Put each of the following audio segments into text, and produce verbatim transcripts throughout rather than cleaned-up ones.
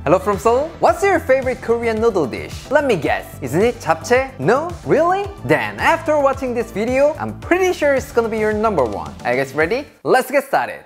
Hello from Seoul. What's your favorite Korean noodle dish? Let me guess. Isn't it japchae? No? Really? Then after watching this video, I'm pretty sure it's gonna be your number one. Are you guys ready? Let's get started.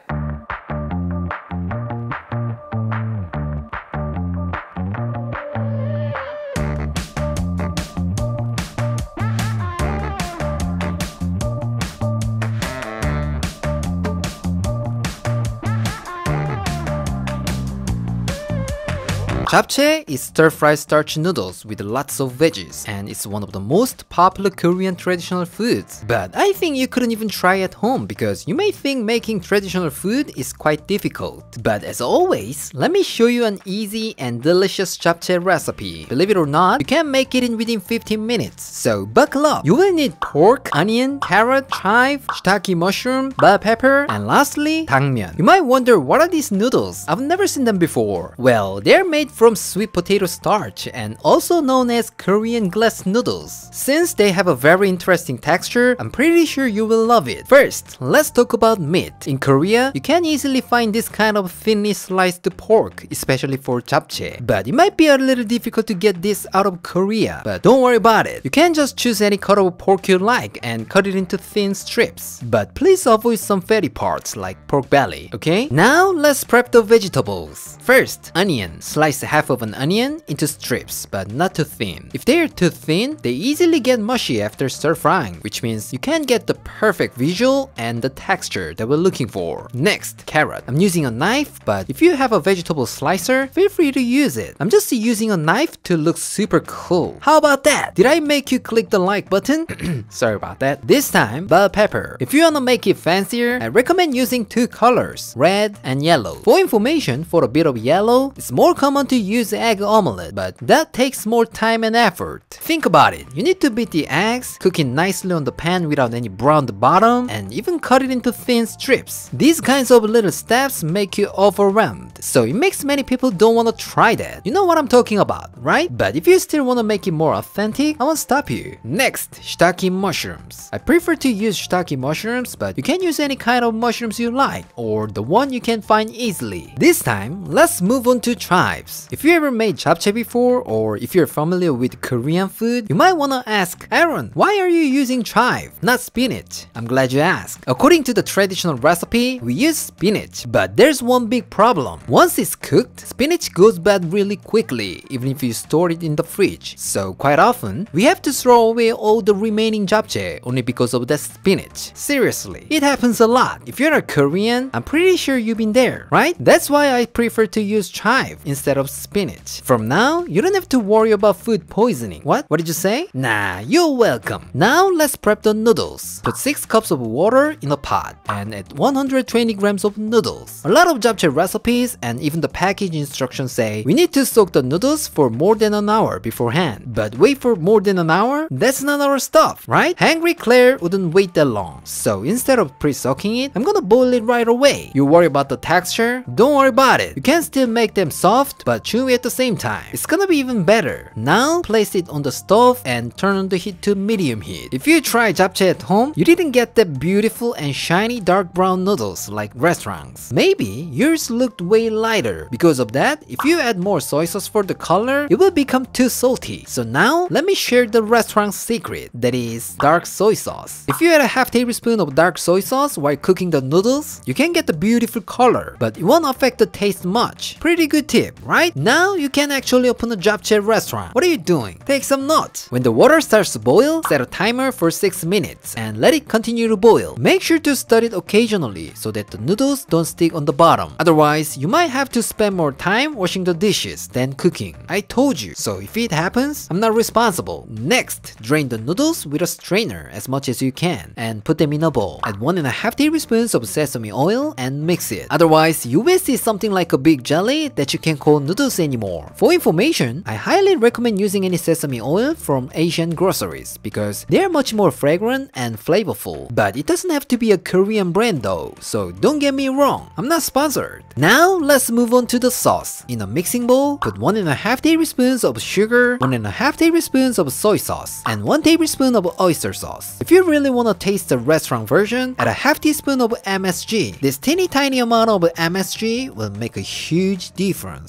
Japchae is stir-fried starch noodles with lots of veggies, and it's one of the most popular Korean traditional foods. But I think you couldn't even try at home because you may think making traditional food is quite difficult. But as always, let me show you an easy and delicious japchae recipe. Believe it or not, you can make it in within fifteen minutes. So buckle up! You will need pork, onion, carrot, chive, shiitake mushroom, bell pepper, and lastly, 당면. You might wonder, what are these noodles? I've never seen them before. Well, they're made from sweet potato starch and also known as Korean glass noodles. Since they have a very interesting texture, I'm pretty sure you will love it. First, let's talk about meat. In Korea, you can easily find this kind of thinly sliced pork, especially for japchae. But it might be a little difficult to get this out of Korea. But don't worry about it. You can just choose any cut of pork you like and cut it into thin strips. But please avoid some fatty parts like pork belly, okay? Now let's prep the vegetables. First, onion. Slice half of an onion into strips, but not too thin. If they are too thin, they easily get mushy after stir frying, which means you can't get the perfect visual and the texture that we're looking for. Next, carrot. I'm using a knife, but if you have a vegetable slicer, feel free to use it. I'm just using a knife to look super cool. How about that? Did I make you click the like button? Sorry about that. This time, bell pepper. If you wanna make it fancier, I recommend using two colors, red and yellow. For information, for a bit of yellow, it's more common to use egg omelette, but that takes more time and effort. Think about it. You need to beat the eggs, cook it nicely on the pan without any browned bottom, and even cut it into thin strips. These kinds of little steps make you overwhelmed, so it makes many people don't want to try that. You know what I'm talking about, right? But if you still want to make it more authentic, I won't stop you. Next, shiitake mushrooms. I prefer to use shiitake mushrooms, but you can use any kind of mushrooms you like, or the one you can find easily. This time, let's move on to chives. If you ever made japchae before, or if you're familiar with Korean food, you might wanna ask, Aaron, why are you using chive, not spinach? I'm glad you asked. According to the traditional recipe, we use spinach, but there's one big problem. Once it's cooked, spinach goes bad really quickly, even if you store it in the fridge. So quite often, we have to throw away all the remaining japchae only because of that spinach. Seriously, it happens a lot. If you're a Korean, I'm pretty sure you've been there, right? That's why I prefer to use chive instead of spinach. From now, you don't have to worry about food poisoning. What? What did you say? Nah, you're welcome. Now let's prep the noodles. Put six cups of water in a pot and add one hundred twenty grams of noodles. A lot of japchae recipes and even the package instructions say we need to soak the noodles for more than an hour beforehand. But wait for more than an hour? That's not our stuff, right? Hungry Claire wouldn't wait that long. So instead of pre-soaking it, I'm gonna boil it right away. You worry about the texture? Don't worry about it. You can still make them soft, but chewy at the same time. It's gonna be even better. Now place it on the stove and turn on the heat to medium heat. If you try japchae at home, you didn't get that beautiful and shiny dark brown noodles like restaurants. Maybe yours looked way lighter. Because of that, if you add more soy sauce for the color, it will become too salty. So now let me share the restaurant's secret, that is dark soy sauce. If you add a half tablespoon of dark soy sauce while cooking the noodles, you can get the beautiful color, but it won't affect the taste much. Pretty good tip, right? Now you can actually open a japchae restaurant. What are you doing? Take some notes. When the water starts to boil, set a timer for six minutes and let it continue to boil. Make sure to stir it occasionally so that the noodles don't stick on the bottom. Otherwise, you might have to spend more time washing the dishes than cooking. I told you. So if it happens, I'm not responsible. Next, drain the noodles with a strainer as much as you can and put them in a bowl. Add one and a half tablespoons of sesame oil and mix it. Otherwise, you will see something like a big jelly that you can't call noodles anymore. For information, I highly recommend using any sesame oil from Asian groceries because they're much more fragrant and flavorful. But it doesn't have to be a Korean brand though, so don't get me wrong, I'm not sponsored. Now let's move on to the sauce. In a mixing bowl, put one and a half tablespoons of sugar, one and a half tablespoons of soy sauce, and one tablespoon of oyster sauce. If you really want to taste the restaurant version, add a half teaspoon of M S G. This teeny tiny amount of M S G will make a huge difference. You might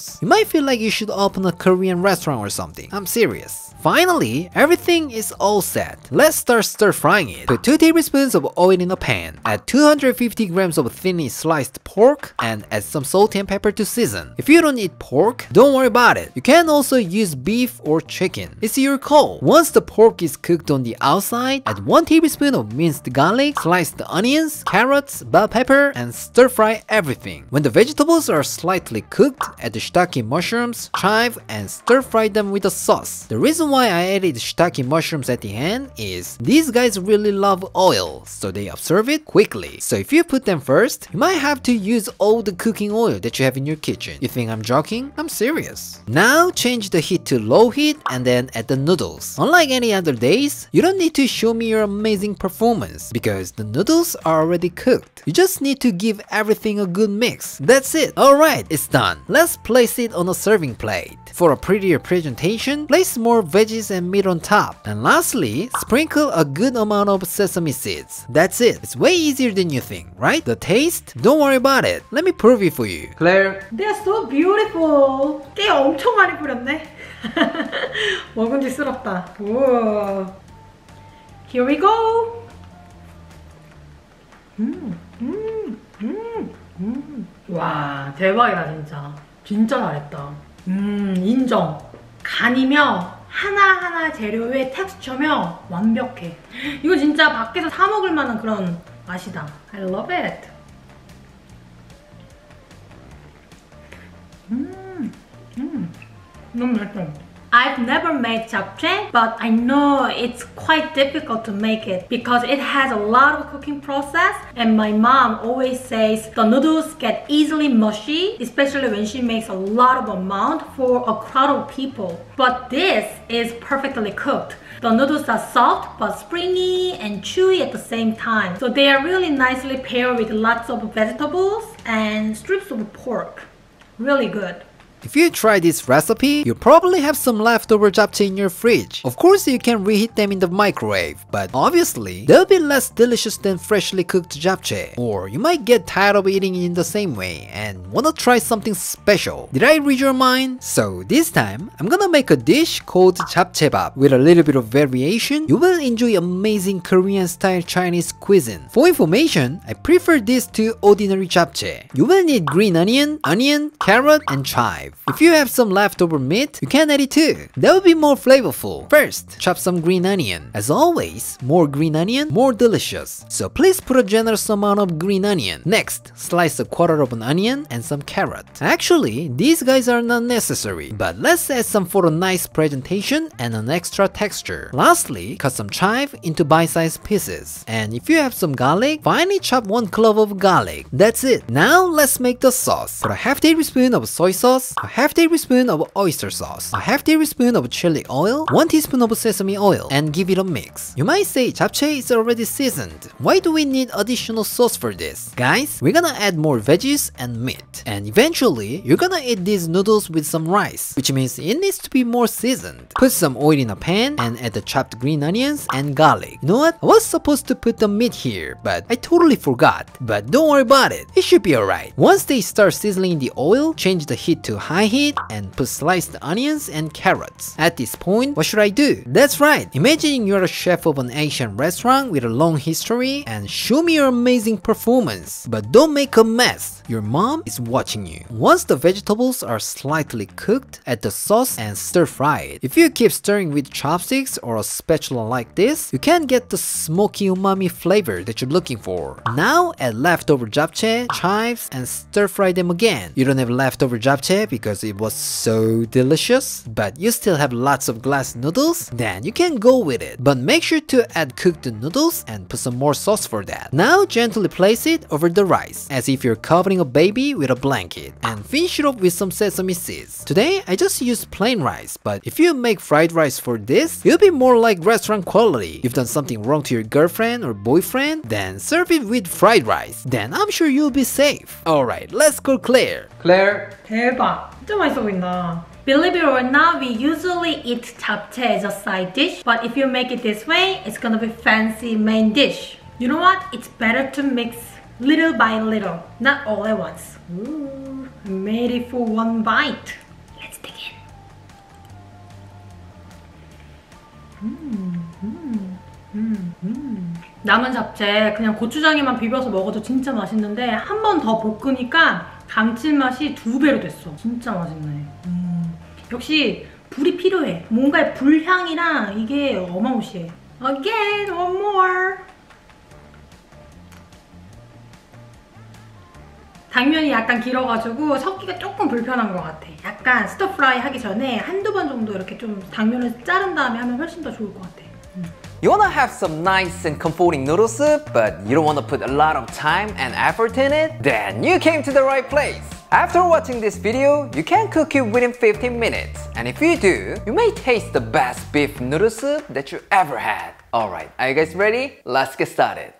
might feel like you should open a Korean restaurant or something. I'm serious. Finally, everything is all set. Let's start stir frying it. Put two tablespoons of oil in a pan. Add two hundred fifty grams of thinly sliced pork and add some salt and pepper to season. If you don't eat pork, don't worry about it. You can also use beef or chicken. It's your call. Once the pork is cooked on the outside, add one tablespoon of minced garlic, sliced onions, carrots, bell pepper, and stir fry everything. When the vegetables are slightly cooked, add the shiitake mushrooms, chive, and stir fry them with the sauce. The reason why I added shiitake mushrooms at the end is these guys really love oil, so they absorb it quickly. So if you put them first, you might have to use all the cooking oil that you have in your kitchen. You think I'm joking? I'm serious. Now change the heat to low heat and then add the noodles. Unlike any other days, you don't need to show me your amazing performance because the noodles are already cooked. You just need to give everything a good mix. That's it. Alright, it's done. Let's place it on a serving plate. For a prettier presentation, place more veggies and meat on top. And lastly, sprinkle a good amount of sesame seeds. That's it. It's way easier than you think, right? The taste? Don't worry about it. Let me prove it for you. Claire. They're so beautiful. 깨 엄청 많이 뿌렸네. 먹음직스럽다. 우와. Here we go. 음, 음, 음, 음. 와, 대박이다 진짜. 진짜 잘했다. 음, 인정. 간이며 하나하나 재료의 텍스처며 완벽해. 이거 진짜 밖에서 사 먹을 만한 그런 맛이다. I love it. 음, 음, 너무 맛있어. I've never made japchae, but I know it's quite difficult to make it because it has a lot of cooking process, and my mom always says the noodles get easily mushy, especially when she makes a lot of amount for a crowd of people. But this is perfectly cooked. The noodles are soft but springy and chewy at the same time, so they are really nicely paired with lots of vegetables and strips of pork. Really good. If you try this recipe, you probably have some leftover japchae in your fridge. Of course, you can reheat them in the microwave, but obviously, they'll be less delicious than freshly cooked japchae. Or you might get tired of eating it in the same way and wanna try something special. Did I read your mind? So this time, I'm gonna make a dish called japchaebap. With a little bit of variation, you will enjoy amazing Korean-style Chinese cuisine. For information, I prefer this to ordinary japchae. You will need green onion, onion, carrot, and chive. If you have some leftover meat, you can add it too. That will be more flavorful. First, chop some green onion. As always, more green onion, more delicious. So please put a generous amount of green onion. Next, slice a quarter of an onion and some carrot. Actually, these guys are not necessary, but let's add some for a nice presentation and an extra texture. Lastly, cut some chive into bite-sized pieces. And if you have some garlic, finely chop one clove of garlic. That's it. Now let's make the sauce. Put a half tablespoon of soy sauce, a half tablespoon of oyster sauce, a half tablespoon of chili oil, one teaspoon of sesame oil, and give it a mix. You might say japchae is already seasoned. Why do we need additional sauce for this? Guys, we're gonna add more veggies and meat. And eventually, you're gonna eat these noodles with some rice, which means it needs to be more seasoned. Put some oil in a pan and add the chopped green onions and garlic. You know what? I was supposed to put the meat here, but I totally forgot. But don't worry about it. It should be alright. Once they start sizzling in the oil, change the heat to high heat and put sliced onions and carrots. At this point, what should I do? That's right, imagine you're a chef of an Asian restaurant with a long history and show me your amazing performance. But don't make a mess, your mom is watching you. Once the vegetables are slightly cooked, add the sauce and stir fry it. If you keep stirring with chopsticks or a spatula like this, you can get the smoky umami flavor that you're looking for. Now add leftover japchae, chives, and stir fry them again. You don't have leftover japchae because it was so delicious, but you still have lots of glass noodles, then you can go with it. But make sure to add cooked noodles and put some more sauce for that. Now gently place it over the rice, as if you're covering a baby with a blanket, and finish it off with some sesame seeds. Today, I just used plain rice, but if you make fried rice for this, it'll be more like restaurant quality. You've done something wrong to your girlfriend or boyfriend, then serve it with fried rice. Then I'm sure you'll be safe. Alright, let's call Claire. Claire. 대박. 진짜 맛있어 보인다. Believe it or not, we usually eat japchae as a side dish, but if you make it this way, it's gonna be fancy main dish. You know what? It's better to mix little by little, not all at once. Ooh, I made it for one bite. 음, 음, 음, 음. 남은 잡채 그냥 고추장에만 비벼서 먹어도 진짜 맛있는데 한 번 더 볶으니까 감칠맛이 두 배로 됐어. 진짜 맛있네. 음. 역시 불이 필요해. 뭔가 불향이랑 이게 어마무시해. Again, one more. 당면이 약간 길어가지고 섞기가 조금 불편한 것 같아. 약간 스터프라이 하기 전에 한두 번 정도 이렇게 좀 당면을 자른 다음에 하면 훨씬 더 좋을 것 같아. 음. You wanna have some nice and comforting noodle soup, but you don't wanna put a lot of time and effort in it? Then you came to the right place! After watching this video, you can cook it within fifteen minutes. And if you do, you may taste the best beef noodle soup that you ever had. Alright, are you guys ready? Let's get started!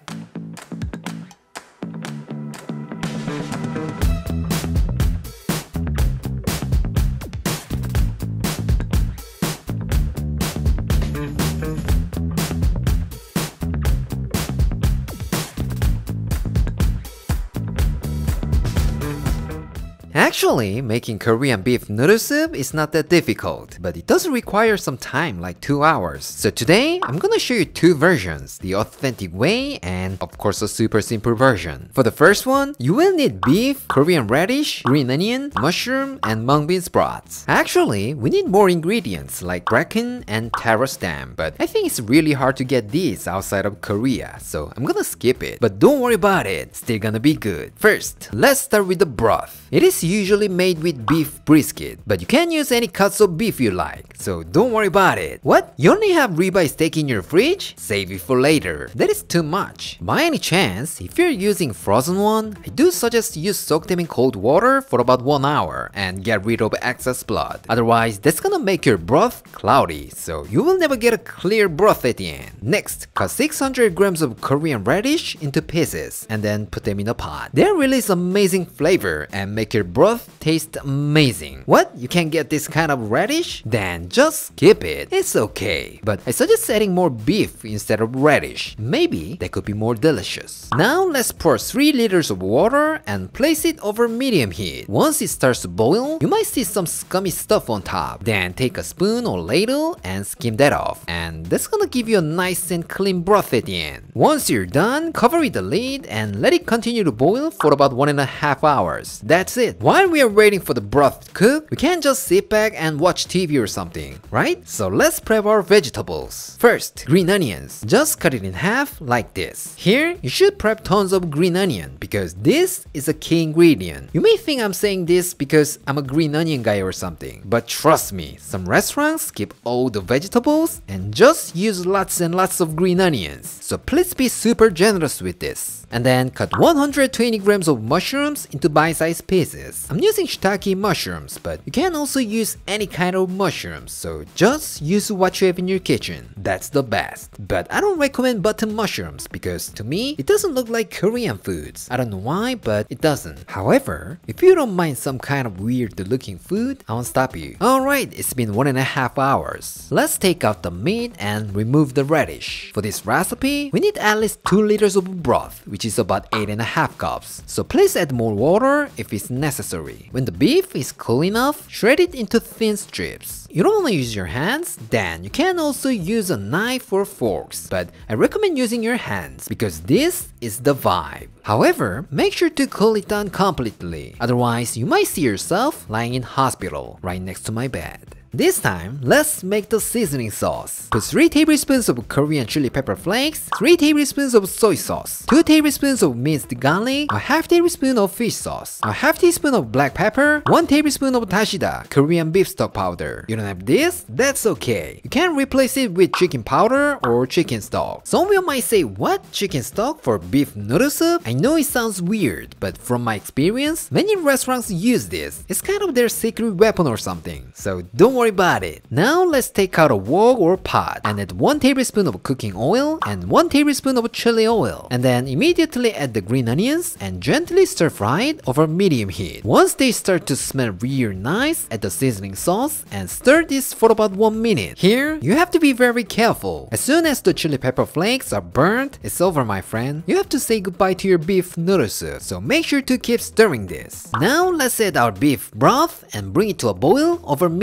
Actually, making Korean beef noodle soup is not that difficult, but it does require some time, like two hours. So today, I'm gonna show you two versions, the authentic way and of course a super simple version. For the first one, you will need beef, Korean radish, green onion, mushroom, and mung bean sprouts. Actually, we need more ingredients like bracken and taro stem, but I think it's really hard to get these outside of Korea, so I'm gonna skip it. But don't worry about it, still gonna be good. First, let's start with the broth. It is usually made with beef brisket, but you can use any cuts of beef you like, so don't worry about it. What? You only have ribeye steak in your fridge? Save it for later. That is too much. By any chance, if you're using frozen one, I do suggest you soak them in cold water for about one hour and get rid of excess blood. Otherwise, that's gonna make your broth cloudy, so you will never get a clear broth at the end. Next, cut six hundred grams of Korean radish into pieces and then put them in a pot. They release amazing flavor and make your broth taste amazing. What? You can't get this kind of radish? Then just skip it. It's okay. But I suggest adding more beef instead of radish. Maybe that could be more delicious. Now let's pour three liters of water and place it over medium heat. Once it starts to boil, you might see some scummy stuff on top. Then take a spoon or ladle and skim that off. And that's gonna give you a nice and clean broth at the end. Once you're done, cover with the lid and let it continue to boil for about one and a half hours. That's it. While we are waiting for the broth to cook, we can't just sit back and watch T V or something, right? So let's prep our vegetables. First, green onions. Just cut it in half like this. Here, you should prep tons of green onion because this is a key ingredient. You may think I'm saying this because I'm a green onion guy or something, but trust me, some restaurants skip all the vegetables and just use lots and lots of green onions. So please be super generous with this. And then cut one hundred twenty grams of mushrooms into bite-sized pieces. I'm using shiitake mushrooms, but you can also use any kind of mushrooms, so just use what you have in your kitchen. That's the best. But I don't recommend button mushrooms because to me, it doesn't look like Korean foods. I don't know why, but it doesn't. However, if you don't mind some kind of weird looking food, I won't stop you. Alright, it's been one and a half hours. Let's take out the meat and remove the radish. For this recipe, we need at least two liters of broth, which is about eight and a half cups. So please add more water if it's necessary. When the beef is cool enough, shred it into thin strips. You don't want to use your hands? Then you can also use a knife or forks, but I recommend using your hands because this is the vibe. However, make sure to cool it down completely, otherwise you might see yourself lying in hospital right next to my bed. This time, let's make the seasoning sauce. Put three tablespoons of Korean chili pepper flakes, three tablespoons of soy sauce, two tablespoons of minced garlic, a half tablespoon of fish sauce, a half teaspoon of black pepper, one tablespoon of dashida, Korean beef stock powder. You don't have this? That's okay. You can replace it with chicken powder or chicken stock. Some of you might say, what? Chicken stock for beef noodle soup? I know it sounds weird, but from my experience, many restaurants use this. It's kind of their secret weapon or something, so don't worry about it. Now let's take out a wok or pot and add one tablespoon of cooking oil and one tablespoon of chili oil, and then immediately add the green onions and gently stir fry it over medium heat. Once they start to smell real nice, add the seasoning sauce and stir this for about one minute. Here, you have to be very careful. As soon as the chili pepper flakes are burnt, it's over, my friend. You have to say goodbye to your beef noodle soup, so make sure to keep stirring this. Now let's add our beef broth and bring it to a boil over medium-high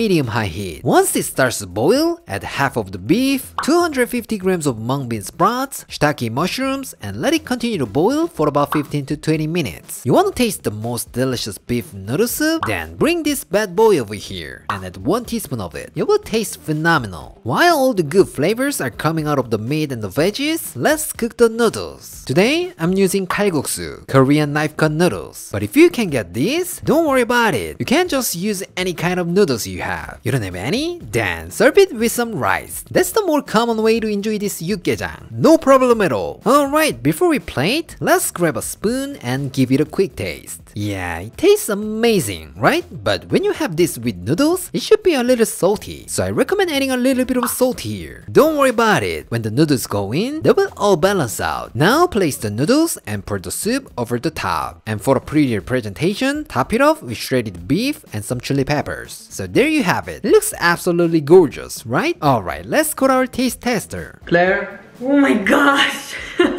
heat. Once it starts to boil, add half of the beef, two hundred fifty grams of mung bean sprouts, shiitake mushrooms, and let it continue to boil for about fifteen to twenty minutes. You want to taste the most delicious beef noodle soup? Then bring this bad boy over here and add one teaspoon of it. It will taste phenomenal. While all the good flavors are coming out of the meat and the veggies, let's cook the noodles. Today, I'm using kalguksu, Korean knife cut noodles. But if you can get these, don't worry about it. You can't just use any kind of noodles you have. You don't have any? Then serve it with some rice. That's the more common way to enjoy this 육개장. No problem at all. Alright, before we plate, let's grab a spoon and give it a quick taste. Yeah, it tastes amazing, right? But when you have this with noodles, it should be a little salty. So I recommend adding a little bit of salt here. Don't worry about it. When the noodles go in, they will all balance out. Now place the noodles and pour the soup over the top. And for a prettier presentation, top it off with shredded beef and some chili peppers. So there you have it. It looks absolutely gorgeous, right? Alright, let's call our taste tester. Claire? Oh my gosh.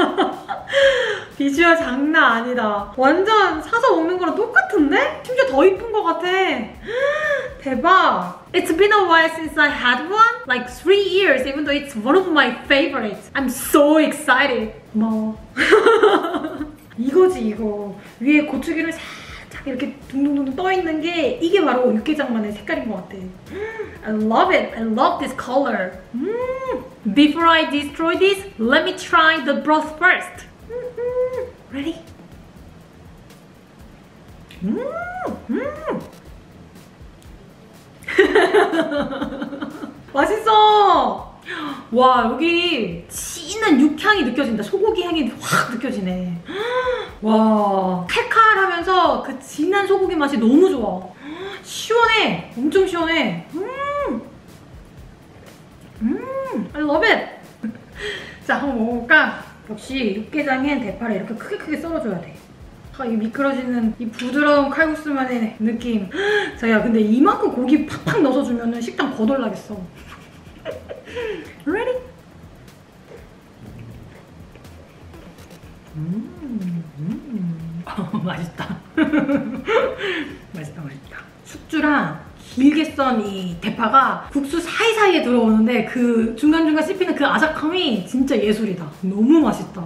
비주얼 장난 아니다. 완전 사서 먹는 거랑 똑같은데? 심지어 더 이쁜 것 같아. 대박. It's been a while since I had one. Like three years, even though it's one of my favorites. I'm so excited. 고마워. 이거지 이거. 위에 고추기름 살짝 이렇게 둥둥둥 떠있는 게 이게 바로 육개장만의 색깔인 것 같아. I love it. I love this color. Mm. Before I destroy this, let me try the broth first. Mm-hmm. Ready? Mm. Mm. 맛있어! 와, 여기 진한 육향이 느껴진다. 소고기 향이 확 느껴지네. 와, 칼칼하면서 그 진한 소고기 맛이 너무 좋아. 시원해. 엄청 시원해. 음, 음, I love it. 자, 한번 먹어볼까? 역시 육개장엔 대파를 이렇게 크게 크게 썰어줘야 돼. 아, 이 미끄러지는 이 부드러운 칼국수만의 느낌. 자, 야, 근데 이만큼 고기 팍팍 넣어서 주면은 식당 거덜나겠어. Ready? 음, 음. 어, 맛있다. 맛있다, 맛있다. 숙주랑 길게 썬 이 대파가 국수 사이사이에 들어오는데 그 중간중간 씹히는 그 아삭함이 진짜 예술이다. 너무 맛있다.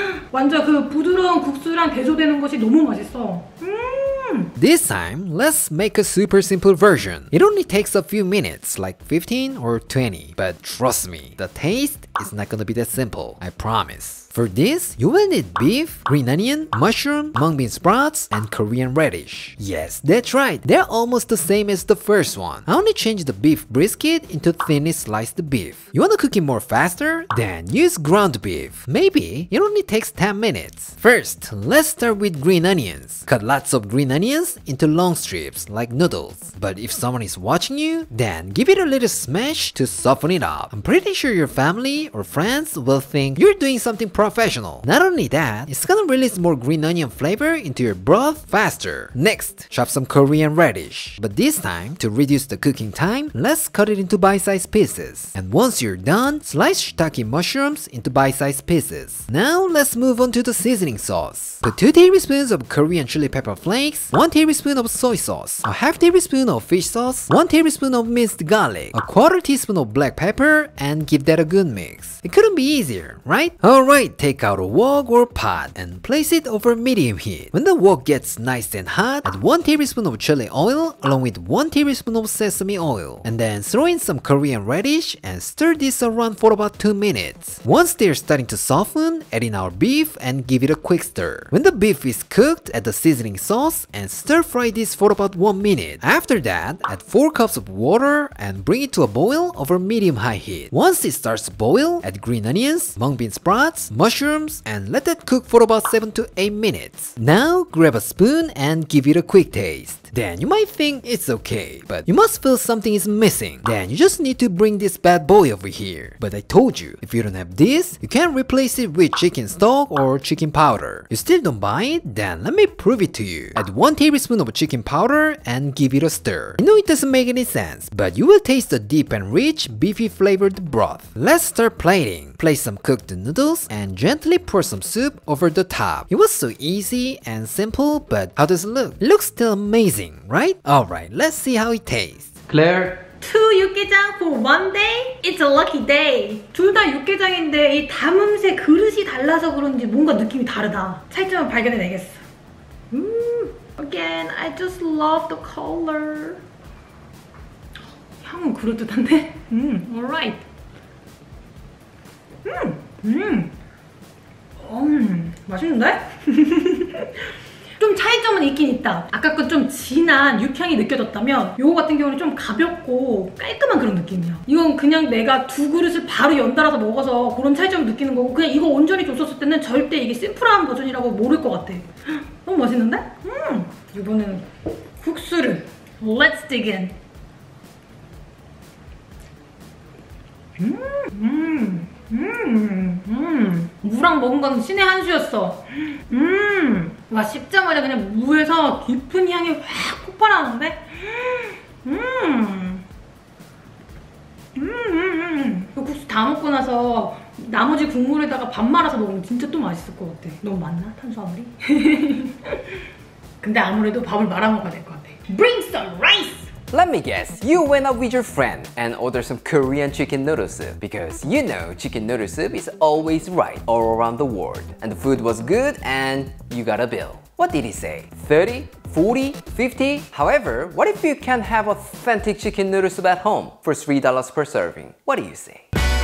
완전 그 부드러운 국수랑 대조되는 것이 너무 맛있어. 음. This time, let's make a super simple version. It only takes a few minutes, like fifteen or twenty. But trust me, the taste is not gonna be that simple, I promise. For this, you will need beef, green onion, mushroom, mung bean sprouts, and Korean radish. Yes, that's right, they're almost the same as the first one. I only changed the beef brisket into thinly sliced beef. You wanna cook it more faster? Then use ground beef. Maybe it only takes ten minutes. First, let's start with green onions. Cut lots of green onions into long strips like noodles. But if someone is watching you, then give it a little smash to soften it up. I'm pretty sure your family or friends will think you're doing something professional. Not only that, it's gonna release more green onion flavor into your broth faster. Next, chop some Korean radish. But this time, to reduce the cooking time, let's cut it into bite-sized pieces. And once you're done, slice shiitake mushrooms into bite-sized pieces. Now, let's move on to the seasoning sauce. Put two tablespoons of Korean chili pepper flakes, one tablespoon of soy sauce, a half tablespoon of fish sauce, one tablespoon of minced garlic, a quarter teaspoon of black pepper, and give that a good mix. It couldn't be easier, right? Alright, take out a wok or pot and place it over medium heat. When the wok gets nice and hot, add one tablespoon of chili oil along with one tablespoon of sesame oil. And then throw in some Korean radish and stir this around for about two minutes. Once they're starting to soften, add in our beef and give it a quick stir. When the beef is cooked, add the seasoning sauce and stir fry this for about one minute. After that, add four cups of water and bring it to a boil over medium-high heat. Once it starts to boil, add green onions, mung bean sprouts, mushrooms, and let that cook for about seven to eight minutes. Now, grab a spoon and give it a quick taste. Then you might think it's okay, but you must feel something is missing. Then you just need to bring this bad boy over here. But I told you, if you don't have this, you can replace it with chicken stock or chicken powder. You still don't buy it? Then let me prove it to you. Add one tablespoon of chicken powder and give it a stir. I know it doesn't make any sense, but you will taste the deep and rich, beefy flavored broth. Let's start plating. Place some cooked noodles and gently pour some soup over the top. It was so easy and simple, but how does it look? It looks still amazing, right? Alright, let's see how it tastes. Claire? two 육개장 for one day? It's a lucky day. 둘 다 육개장인데 이 담음새 그릇이 달라서 그런지 뭔가 느낌이 다르다. 차이점을 발견해내겠어. 음, again, I just love the color. 향은 그럴듯한데? 음, alright. 음, 음, 음, 맛있는데? 좀 차이점은 있긴 있다. 아까 그 좀 진한 육향이 느껴졌다면 요거 같은 경우는 좀 가볍고 깔끔한 그런 느낌이야. 이건 그냥 내가 두 그릇을 바로 연달아서 먹어서 그런 차이점을 느끼는 거고 그냥 이거 온전히 줬었을 때는 절대 이게 심플한 버전이라고 모를 것 같아. 너무 맛있는데? 음, 이번에는 국수를 Let's dig in. 음, 음, 음, 음. 무랑 먹은 건 신의 한 수였어. 음, 와 씹자마자 그냥 무에서 깊은 향이 확 폭발하는데. 음, 음, 음, 음. 그 국수 다 먹고 나서 나머지 국물에다가 밥 말아서 먹으면 진짜 또 맛있을 것 같아. 너무 많나 탄수화물이? 근데 아무래도 밥을 말아 먹어야 될 것 같아. Bring some rice. Let me guess, you went out with your friend and ordered some Korean chicken noodle soup because you know chicken noodle soup is always right all around the world. And the food was good and you got a bill. What did he say? thirty? forty? fifty? However, what if you can have authentic chicken noodle soup at home for three dollars per serving? What do you say?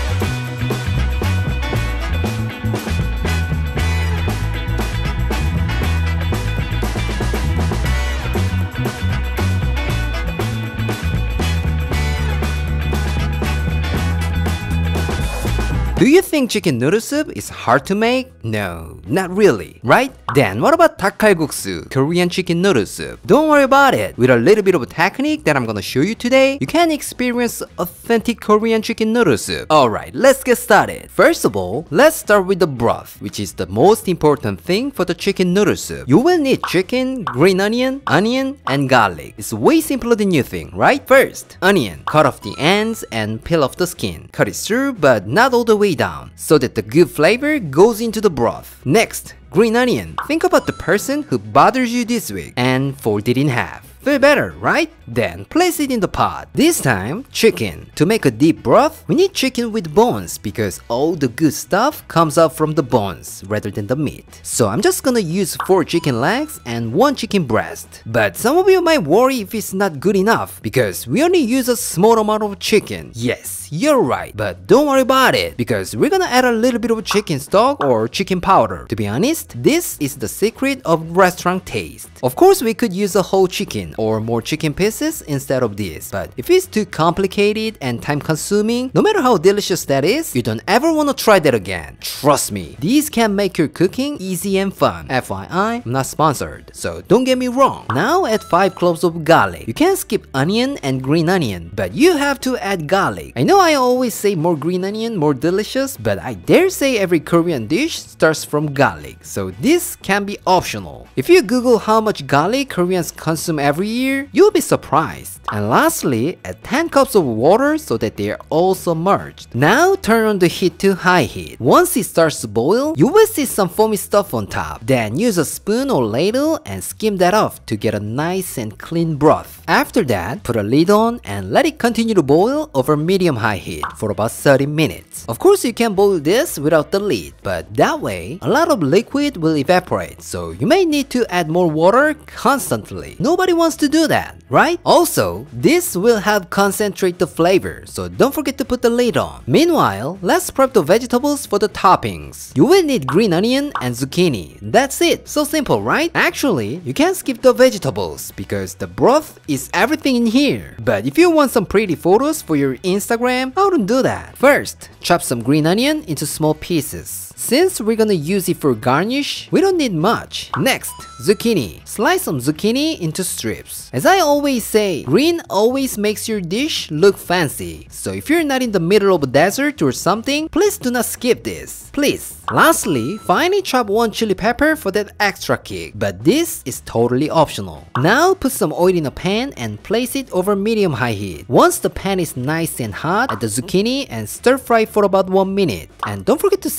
Do you think chicken noodle soup is hard to make? No, not really, right? Then what about dakgalguksu, Korean chicken noodle soup? Don't worry about it. With a little bit of a technique that I'm gonna show you today, you can experience authentic Korean chicken noodle soup. Alright, let's get started. First of all, let's start with the broth, which is the most important thing for the chicken noodle soup. You will need chicken, green onion, onion, and garlic. It's way simpler than you think, right? First, onion. Cut off the ends and peel off the skin. Cut it through, but not all the way down, so that the good flavor goes into the broth. Next, green onion. Think about the person who bothers you this week and fold it in half. Feel better, right? Then place it in the pot. This time, chicken. To make a deep broth, we need chicken with bones because all the good stuff comes out from the bones rather than the meat. So I'm just gonna use four chicken legs and one chicken breast. But some of you might worry if it's not good enough because we only use a small amount of chicken. Yes, you're right, but don't worry about it because we're gonna add a little bit of chicken stock or chicken powder. To be honest, this is the secret of restaurant taste. Of course, we could use a whole chicken or more chicken pieces instead of this, but if it's too complicated and time consuming, no matter how delicious that is, you don't ever want to try that again. Trust me, these can make your cooking easy and fun. F Y I, I'm not sponsored, so don't get me wrong. Now add five cloves of garlic. You can skip onion and green onion, but you have to add garlic. I know I always say more green onion, more delicious, but I dare say every Korean dish starts from garlic, so this can be optional. If you Google how much garlic Koreans consume every year, you'll be surprised. And lastly, add ten cups of water so that they are all submerged. Now turn on the heat to high heat. Once it starts to boil, you will see some foamy stuff on top. Then use a spoon or ladle and skim that off to get a nice and clean broth. After that, put a lid on and let it continue to boil over medium-high heat for about thirty minutes. Of course, you can boil this without the lid, but that way, a lot of liquid will evaporate, so you may need to add more water constantly. Nobody wants to do that, right? Also, this will help concentrate the flavor, so don't forget to put the lid on. Meanwhile, let's prep the vegetables for the toppings. You will need green onion and zucchini. That's it. So simple, right? Actually, you can skip the vegetables because the broth is everything in here. But if you want some pretty photos for your Instagram, I wouldn't do that. First, chop some green onion into small pieces. Since we're gonna use it for garnish, we don't need much. Next, zucchini. Slice some zucchini into strips. As I always say, green always makes your dish look fancy. So if you're not in the middle of a desert or something, please do not skip this. Please. Lastly, finely chop one chili pepper for that extra kick, but this is totally optional. Now put some oil in a pan and place it over medium-high heat. Once the pan is nice and hot, add the zucchini and stir fry for about one minute. And don't forget to season with a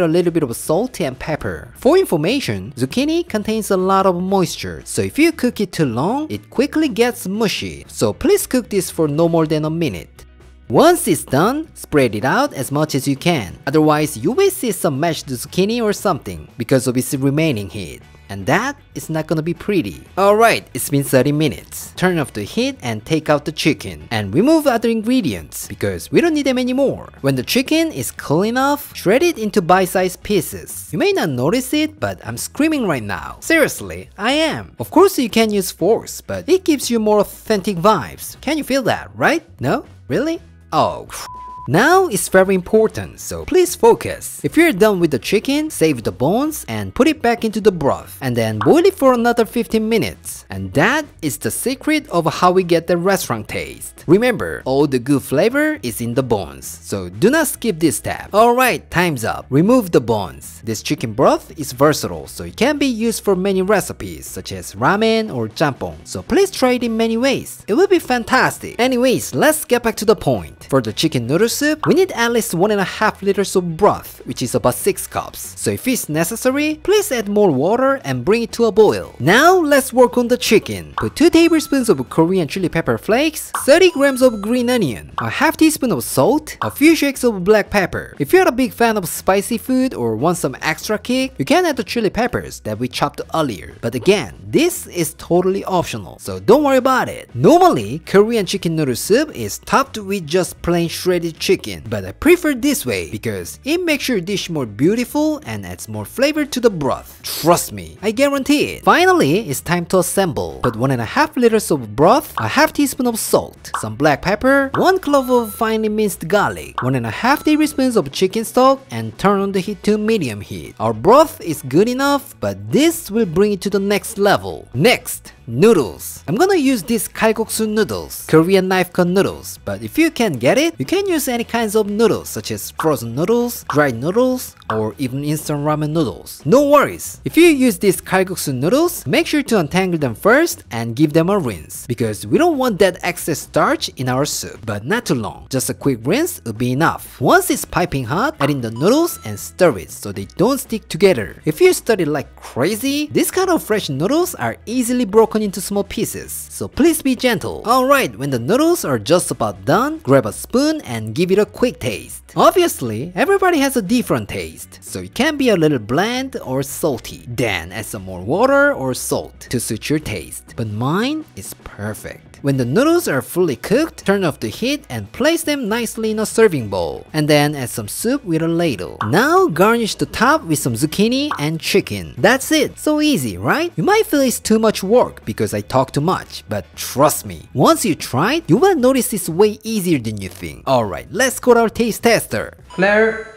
little bit of salt and pepper. For information, zucchini contains a lot of moisture, so if you cook it too long, it quickly gets mushy. So please cook this for no more than a minute. Once it's done, spread it out as much as you can. Otherwise, you will see some mashed zucchini or something because of its remaining heat. And that is not gonna be pretty. Alright, it's been thirty minutes. Turn off the heat and take out the chicken. And remove other ingredients because we don't need them anymore. When the chicken is cool enough, shred it into bite-sized pieces. You may not notice it, but I'm screaming right now. Seriously, I am. Of course you can use forks, but it gives you more authentic vibes. Can you feel that, right? No? Really? Oh, now it's very important, so please focus. If you're done with the chicken, save the bones and put it back into the broth and then boil it for another fifteen minutes. And that is the secret of how we get the restaurant taste. Remember, all the good flavor is in the bones, so do not skip this step. Alright, time's up. Remove the bones. This chicken broth is versatile, so it can be used for many recipes such as ramen or jjampong, so please try it in many ways. It will be fantastic. Anyways, let's get back to the point. For the chicken noodle soup, we need at least one and a half liters of broth, which is about six cups. So if it's necessary, please add more water and bring it to a boil. Now let's work on the chicken. Put two tablespoons of Korean chili pepper flakes, thirty grams of green onion, a half teaspoon of salt, a few shakes of black pepper. If you're a big fan of spicy food or want some extra kick, you can add the chili peppers that we chopped earlier. But again, this is totally optional, so don't worry about it. Normally, Korean chicken noodle soup is topped with just plain shredded chicken, but I prefer this way because it makes your dish more beautiful and adds more flavor to the broth. Trust me, I guarantee it. Finally, it's time to assemble. Put one and a half liters of broth, a half teaspoon of salt, some black pepper, one clove of finely minced garlic, one and a half tablespoons of chicken stock, and turn on the heat to medium heat. Our broth is good enough, but this will bring it to the next level. Next, noodles. I'm gonna use these kalguksu noodles, Korean knife cut noodles, but if you can't get it, you can use any kinds of noodles such as frozen noodles, dried noodles, or even instant ramen noodles. No worries. If you use these kalguksu noodles, make sure to untangle them first and give them a rinse because we don't want that excess starch in our soup, but not too long. Just a quick rinse will be enough. Once it's piping hot, add in the noodles and stir it so they don't stick together. If you stir it like crazy, these kind of fresh noodles are easily broken into small pieces, so please be gentle. Alright, when the noodles are just about done, grab a spoon and give it a quick taste. Obviously, everybody has a different taste, so it can be a little bland or salty. Then add some more water or salt to suit your taste, but mine is perfect. When the noodles are fully cooked, turn off the heat and place them nicely in a serving bowl. And then add some soup with a ladle. Now garnish the top with some zucchini and chicken. That's it. So easy, right? You might feel it's too much work because I talk too much, but trust me, once you try it, you will notice it's way easier than you think. Alright, let's go to our taste tester. Claire.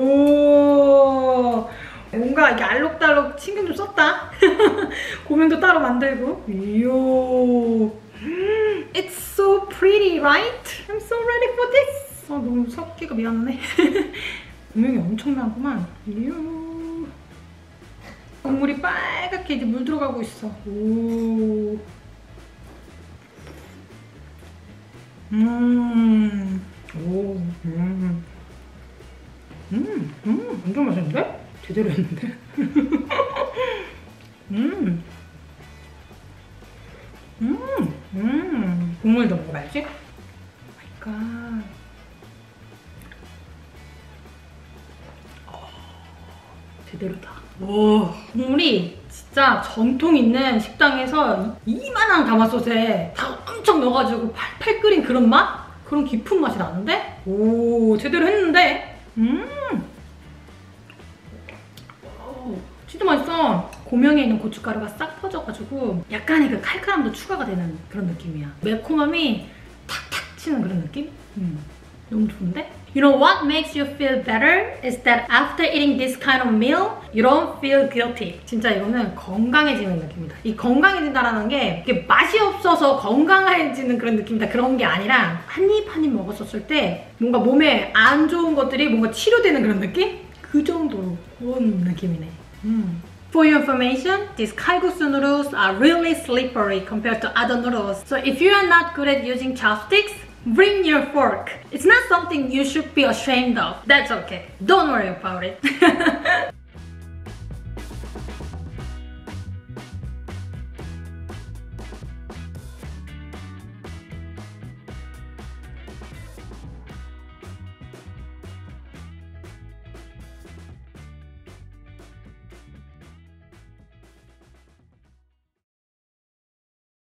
오, 뭔가 이렇게 알록달록 신경 좀 썼다. 고명도 따로 만들고. 이요. It's so pretty, right? I'm so ready for this. 아, 너무 섞기가 미안하네. 고명이 엄청나구만. 이요. 국물이 빨갛게 이제 물 들어가고 있어. 오. 음. 오. 음. 음. 음. 완전 맛있는데? 제대로 했는데? 음. 음. 음. 국물도 먹어봐야지. 오마이갓. 제대로다. 오, 국물이 진짜 전통 있는 식당에서 이만한 가마솥에 다 엄청 넣어가지고 팔팔 끓인 그런 맛? 그런 깊은 맛이 나는데? 오, 제대로 했는데? 음! 오, 진짜 맛있어. 고명에 있는 고춧가루가 싹 퍼져가지고 약간의 그 칼칼함도 추가가 되는 그런 느낌이야. 매콤함이 탁탁 치는 그런 느낌? 음, 너무 좋은데? You know what makes you feel better is that after eating this kind of meal, you don't feel guilty. 진짜 이거는 건강해지는 느낌이다. 이 건강해진다라는 게 이게 맛이 없어서 건강해지는 그런 느낌이다. 그런 게 아니라 한 입 한 입 먹었었을 때 뭔가 몸에 안 좋은 것들이 뭔가 치료되는 그런 느낌? 그 정도로 그런 느낌이네. 음. For your information, these kalguksu noodles are really slippery compared to other noodles. So if you are not good at using chopsticks, Bring your fork. It's not something you should be ashamed of. That's okay. Don't worry about it.